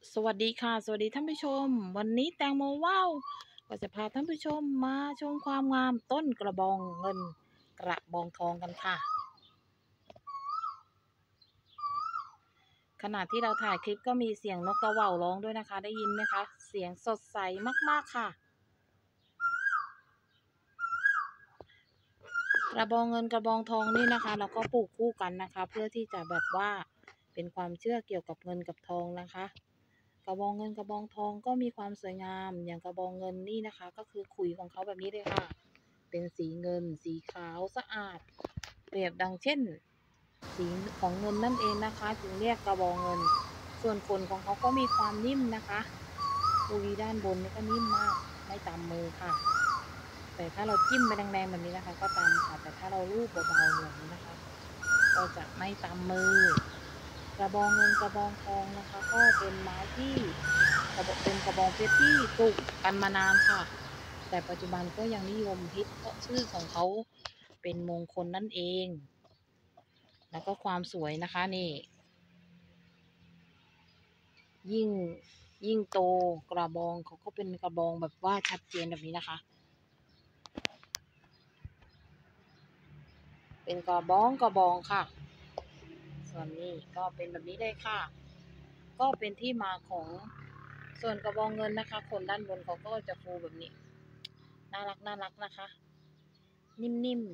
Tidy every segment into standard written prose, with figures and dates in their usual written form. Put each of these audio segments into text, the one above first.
สวัสดีค่ะสวัสดีท่านผู้ชมวันนี้แตงโมว้าวก็จะพาท่านผู้ชมมาชมความงามต้นกระบองเงินกระบองทองกันค่ะขณะที่เราถ่ายคลิปก็มีเสียงนกกระเหว่าร้องด้วยนะคะได้ยินไหมคะเสียงสดใสมากๆค่ะกระบองเงินกระบองทองนี่นะคะเราก็ปลูกคู่กันนะคะเพื่อที่จะแบบว่าเป็นความเชื่อเกี่ยวกับเงินกับทองนะคะกระบองเงินกระบองทองก็มีความสวยงามอย่างกระบองเงินนี่นะคะก็คือขุยของเขาแบบนี้เลยค่ะเป็นสีเงินสีขาวสะอาดเปรียบดังเช่นสีของเงินนั่นเองนะคะจึงเรียกกระบองเงินส่วนขนของเขาก็มีความนิ่มนะคะปุยด้านบนนี่ก็นิ่มมากไม่ตามมือค่ะแต่ถ้าเราจิ้มไปแรงๆแบบนี้นะคะก็ตามค่ะแต่ถ้าเราลูบเบาๆแบบนี้นะคะก็จะไม่ตามมือกระบองเงินกระบองทองนะคะก็เป็นไม้ที่เป็นกระบองเพชรที่ปลูกกันมานานค่ะแต่ปัจจุบันก็ยังนิยมฮิตเพราะชื่อของเขาเป็นมงคลนั่นเองแล้วก็ความสวยนะคะนี่ยิ่งยิ่งโตกระบองเขาก็เป็นกระบองแบบว่าชัดเจนแบบนี้นะคะเป็นกระบองค่ะส่วนนี้ก็เป็นแบบนี้เลยค่ะก็เป็นที่มาของส่วนกระบองเงินนะคะคนด้านบนเขาก็จะฟูแบบนี้น่ารักนะคะนิ่ม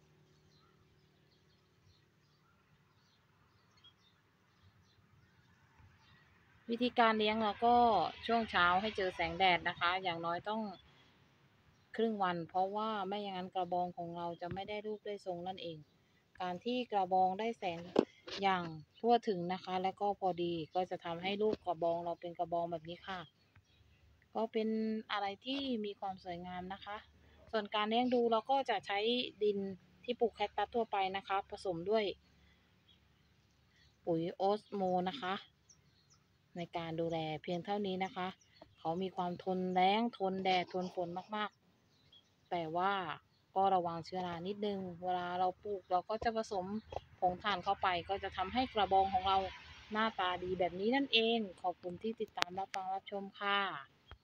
ๆวิธีการเลี้ยงเราก็ช่วงเช้าให้เจอแสงแดดนะคะอย่างน้อยต้องครึ่งวันเพราะว่าไม่อย่างนั้นกระบองของเราจะไม่ได้รูปได้ทรงนั่นเองการที่กระบองได้แสงอย่างทั่วถึงนะคะและก็พอดีก็จะทำให้ลูกกระบองเราเป็นกระบองแบบนี้ค่ะก็เป็นอะไรที่มีความสวยงามนะคะส่วนการเลี้ยงดูเราก็จะใช้ดินที่ปลูกแคคตัสทั่วไปนะคะผสมด้วยปุ๋ยโอสโมนะคะในการดูแลเพียงเท่านี้นะคะเขามีความทนแล้งทนแดดทนฝนมากๆแต่ว่าก็ระวังเชื้อรานิดนึงเวลาเราปลูกเราก็จะผสมผงถ่านเข้าไปก็จะทำให้กระบองของเราหน้าตาดีแบบนี้นั่นเองขอบคุณที่ติดตามรับฟังรับชมค่ะ